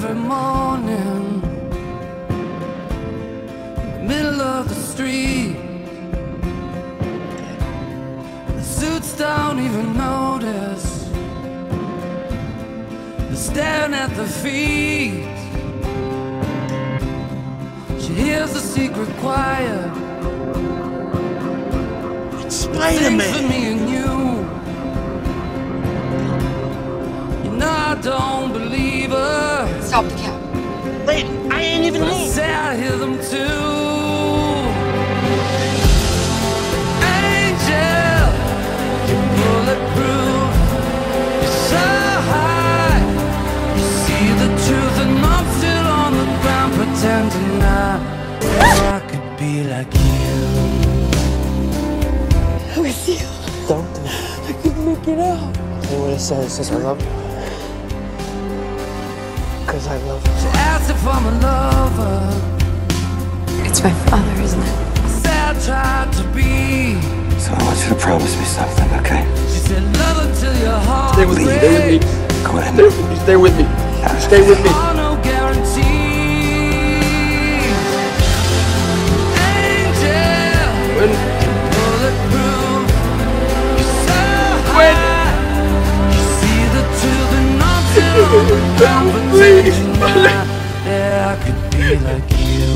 every morning, middle of the street. The suits don't even notice, they're staring at the feet. She hears the secret choir. Explain to For me. me and you. You know I don't believe her. Stop the cab. Wait, I ain't even But I moved. say I hear them too. Angel, you're bulletproof. You're so high. You see the truth and I'm still on the ground pretending I could be like you. With you. Don't do it. I couldn't make it out. Tell you what it says I love you. Because I love you. She asks if I'm a lover. It's my father, isn't it? I said I tried to be. So I want you to promise me something, okay? She said love until your heart Stay with me. Stay with me. breaks. Go ahead. Stay with me. Stay with me. Oh, no guarantee. Angel, When? bulletproof. You're so When? high. You see the truth and I'm still on the ground pretending that I could be like you.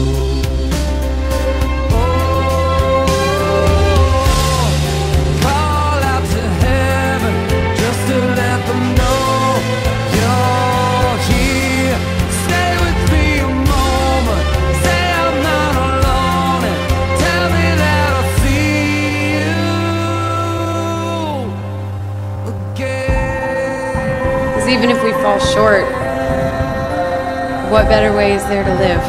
Call out to heaven just to let them know you're here. Stay with me a moment, say I'm not alone, and tell me that I see you again. Because even if we fall short, what better way is there to live?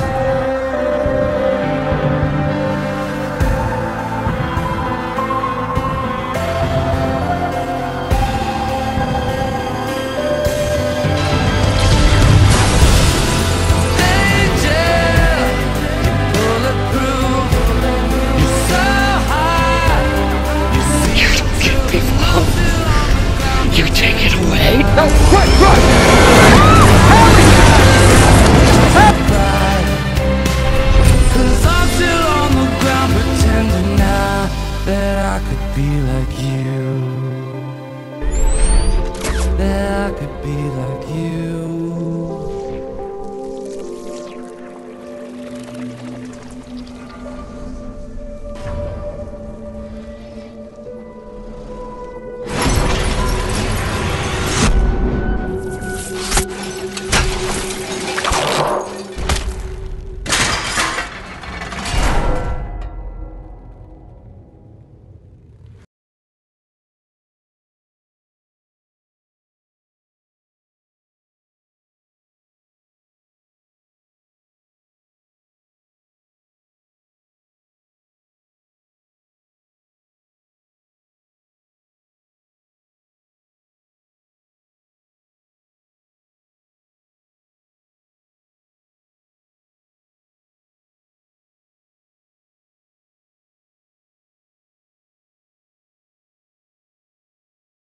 You take it away. No, run! Cause I'm still on the ground pretending now that I could be like you. That I could be like you.